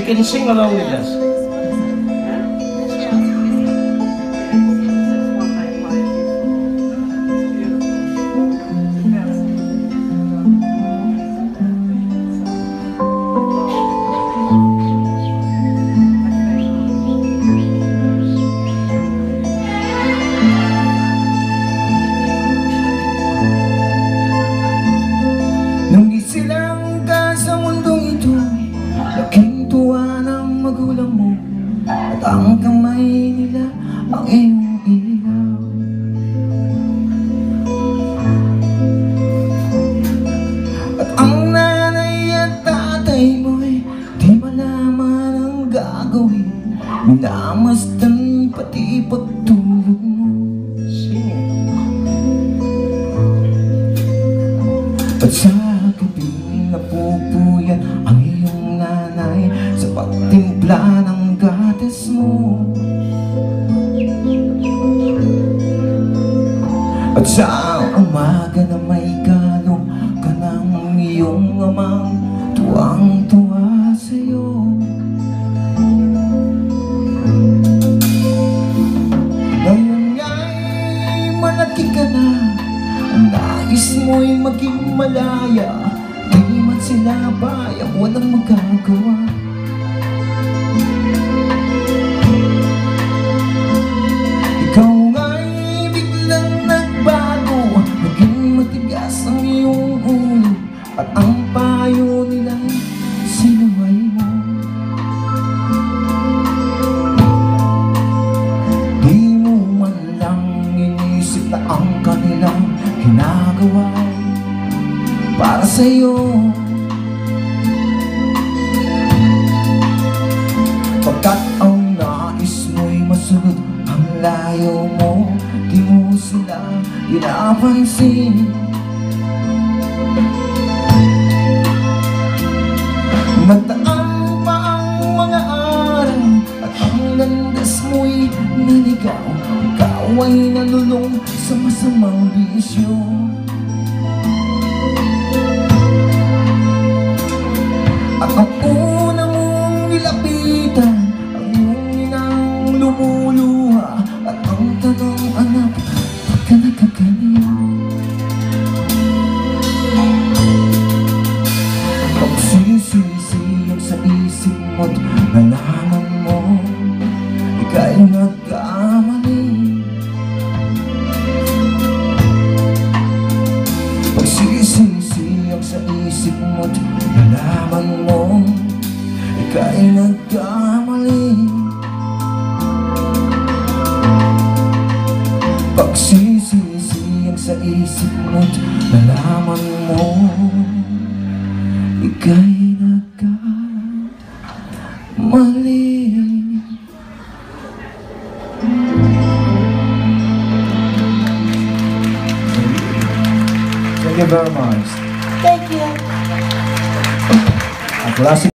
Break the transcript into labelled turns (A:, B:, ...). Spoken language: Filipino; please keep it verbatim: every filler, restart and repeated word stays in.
A: can sing along with us.
B: Nung isilang ka sa mundong ito, laking tuwa ng magulang mo, at ang kamay nila ang iyong ilaw. At ang nanay at tatay mo'y di malaman ang gagawin, minamasdan pati pagtulog mo. At sa gabing napupuyat ang iyong nanay sa pagtimpla ng gatas mo. At sa umaga na may galo ka ng iyong amang tuwang-tuwa sa'yo. Ngayon nga'y malaki ka na, ang nais mo'y maging malaya, di man sila bayang walang magagawa. Ikaw nga'y biglang nagbago, naging matigas ang iyong ulo, at ang payo nila'y sinuway mo. Di mo man lang inisip na ang kanilang ginagawa para sa'yo. Pagkat ang nais mo'y masunod ang layo mo, di mo sila pinapansin. Nagdaan pa ang mga araw at ang landas mo'y naligaw, ikaw ay nalulong sa masamang bisyo. At ang una mong nilapitan, ang iyong inang lumuluha, at ang tanong, anak, ba't ka nagkaganyan? Pagsisisi sa isip mo't nalaman mo, ika'y nagkamali. Pagsisisi sa isip mo't nalaman mo, ika'y nagkamali. Pagsisisi sa isip mo't nalaman mo, ika'y nagkamali. Thank you very much.
C: Thank you.
B: At wala si